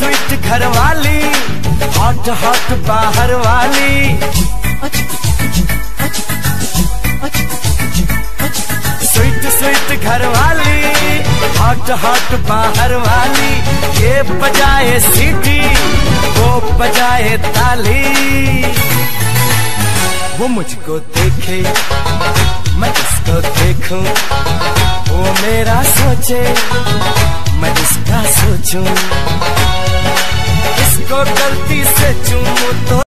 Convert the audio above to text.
Sweet घर वाली, hot hot बाहर वाली। स्वीट स्वीट घर वाली, हॉट हॉट बाहर वाली। ये बजाए सीटी, वो बजाए ताली। वो मुझको देखे, मैं इसको देखूं। वो मेरा सोचे, मैं इसका सोचूं। इसको गलती से चूमूं तो